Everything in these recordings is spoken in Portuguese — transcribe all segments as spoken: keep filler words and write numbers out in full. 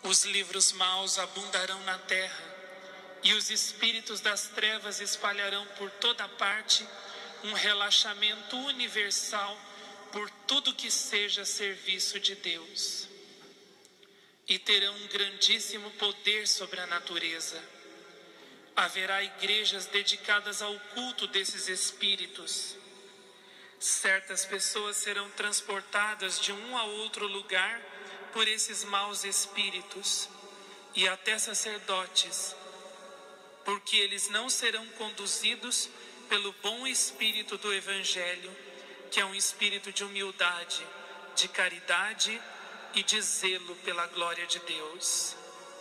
Os livros maus abundarão na terra, e os espíritos das trevas espalharão por toda parte um relaxamento universal por tudo que seja serviço de Deus. E terão um grandíssimo poder sobre a natureza. Haverá igrejas dedicadas ao culto desses espíritos. Certas pessoas serão transportadas de um a outro lugar por esses maus espíritos, e até sacerdotes, porque eles não serão conduzidos pelo bom espírito do Evangelho, que é um espírito de humildade, de caridade e de zelo pela glória de Deus.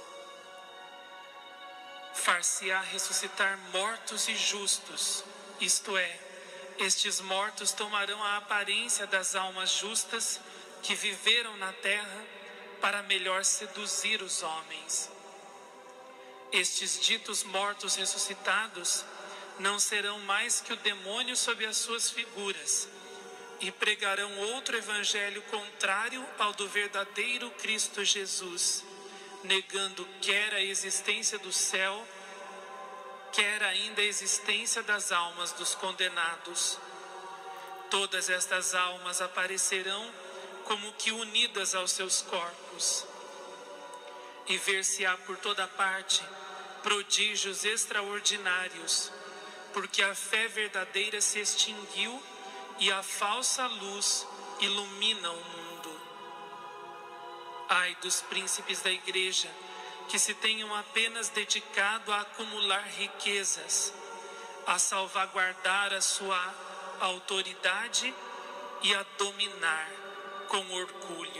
Far-se-á ressuscitar mortos e justos, isto é, estes mortos tomarão a aparência das almas justas que viveram na terra para melhor seduzir os homens. Estes ditos mortos ressuscitados não serão mais que o demônio sob as suas figuras, e pregarão outro evangelho contrário ao do verdadeiro Cristo Jesus, negando quer a existência do céu, quer ainda a existência das almas dos condenados. Todas estas almas aparecerão como que unidas aos seus corpos, e ver-se-á por toda parte prodígios extraordinários, porque a fé verdadeira se extinguiu e a falsa luz ilumina o mundo. Ai dos príncipes da igreja, que se tenham apenas dedicado a acumular riquezas, a salvaguardar a sua autoridade e a dominar com orgulho.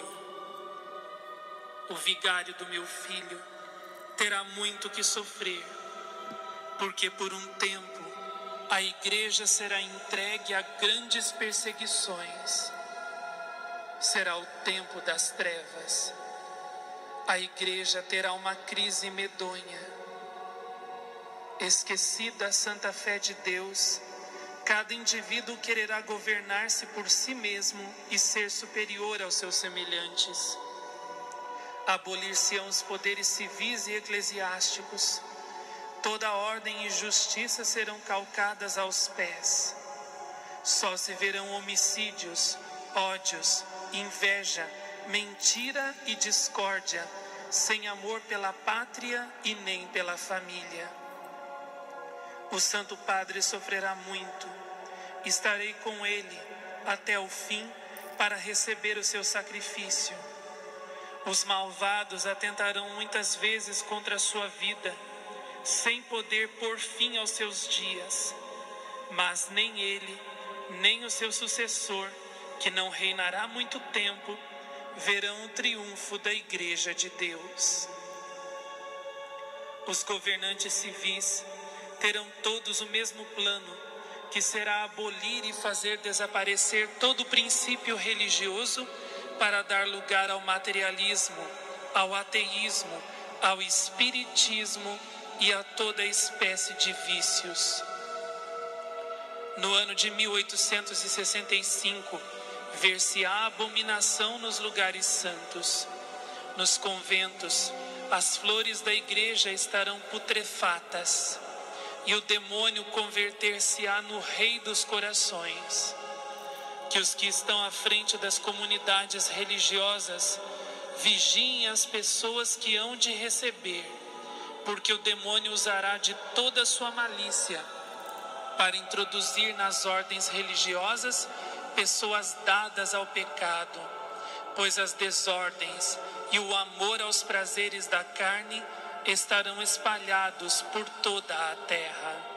O vigário do meu filho terá muito que sofrer, porque por um tempo a igreja será entregue a grandes perseguições. Será o tempo das trevas. A igreja terá uma crise medonha. Esquecida a santa fé de Deus, cada indivíduo quererá governar-se por si mesmo e ser superior aos seus semelhantes. Abolir-se-ão os poderes civis e eclesiásticos. Toda ordem e justiça serão calcadas aos pés. Só se verão homicídios, ódios, inveja, mentira e discórdia, sem amor pela pátria e nem pela família. O Santo Padre sofrerá muito. Estarei com ele até o fim para receber o seu sacrifício. Os malvados atentarão muitas vezes contra a sua vida, sem poder pôr fim aos seus dias. Mas nem ele, nem o seu sucessor, que não reinará muito tempo, verão o triunfo da Igreja de Deus. Os governantes civis terão todos o mesmo plano, que será abolir e fazer desaparecer todo o princípio religioso para dar lugar ao materialismo, ao ateísmo, ao espiritismo e a toda espécie de vícios. No ano de mil oitocentos e sessenta e cinco, ver-se-á abominação nos lugares santos. Nos conventos, as flores da igreja estarão putrefatas, e o demônio converter-se-á no rei dos corações. Que os que estão à frente das comunidades religiosas vigiem as pessoas que hão de receber, porque o demônio usará de toda a sua malícia para introduzir nas ordens religiosas pessoas dadas ao pecado, pois as desordens e o amor aos prazeres da carne estarão espalhados por toda a terra.